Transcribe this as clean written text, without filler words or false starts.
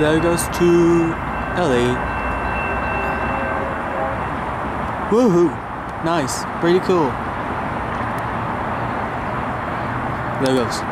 There goes to LA. Woohoo! Nice, pretty cool. There goes.